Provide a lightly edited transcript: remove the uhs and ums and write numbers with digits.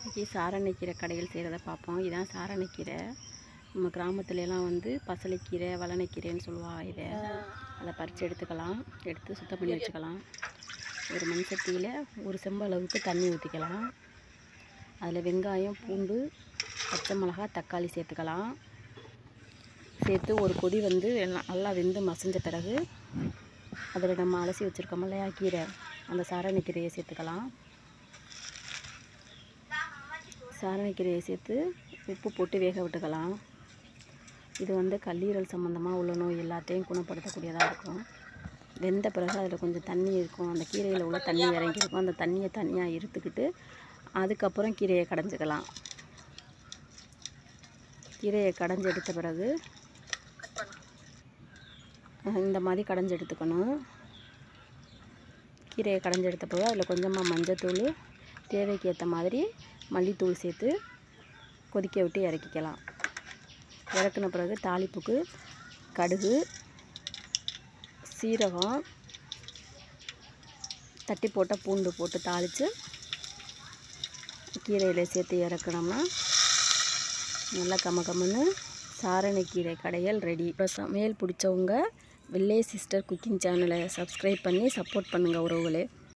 இன்றைக்கி சாரணைக்கீரை கடையில் செய்கிறத பார்ப்போம். இதுதான் சாரணைக்கீரை. நம்ம கிராமத்துலலாம் வந்து பசலைக்கீரை, வளனைக்கீரைன்னு சொல்லுவாங்க. அதை பறித்து எடுத்துக்கலாம். எடுத்து சுத்தம் பண்ணி வச்சுக்கலாம். ஒரு மண் சட்டியில் ஒரு செம்பு அளவுக்கு தண்ணி ஊற்றிக்கலாம். அதில் வெங்காயம், பூண்டு, பச்சை மிளகாய், தக்காளி சேர்த்துக்கலாம். சேர்த்து ஒரு கொதி வந்து நல்லா வெந்து மசிஞ்ச பிறகு அதில் நம்ம அலசி வச்சுருக்கோம் இல்லையா கீரை, அந்த சாரணைக்கீரையை சேர்த்துக்கலாம். சாரணைக்கீரையை சேர்த்து உப்பு போட்டு வேக விட்டுக்கலாம். இது வந்து கல்லீரல் சம்மந்தமாக உள்ள நோய் எல்லாத்தையும் குணப்படுத்தக்கூடியதாக இருக்கும். வெந்த பிறகு அதில் கொஞ்சம் தண்ணி இருக்கும். அந்த கீரையில் உள்ள தண்ணி இறங்கியிருக்கும். அந்த தண்ணியை தனியாக இருத்துக்கிட்டு அதுக்கப்புறம் கீரையை கடைஞ்சிக்கலாம். கீரையை கடைஞ்சி எடுத்த பிறகு இந்த மாதிரி கடைஞ்சி எடுத்துக்கணும். கீரையை கடைஞ்சி எடுத்த பிறகு அதில் கொஞ்சமாக மஞ்சத்தூள், தேவைக்கு ஏற்ற மாதிரி மல்லித்தூள் சேர்த்து கொதிக்க விட்டு இறக்கிக்கலாம். இறக்குன பிறகு தாளிப்புக்கு கடுகு, சீரகம், தட்டி போட்ட பூண்டு போட்டு தாளித்து கீரையில் சேர்த்து இறக்கணும்னா நல்லா கமகமன்னு சாரணைக்கீரை கடையல் ரெடி. இப்போ சமையல் பிடிச்சவங்க வில்லேஜ் சிஸ்டர் குக்கிங் சேனலை சப்ஸ்கிரைப் பண்ணி சப்போர்ட் பண்ணுங்கள் உறவுகளே.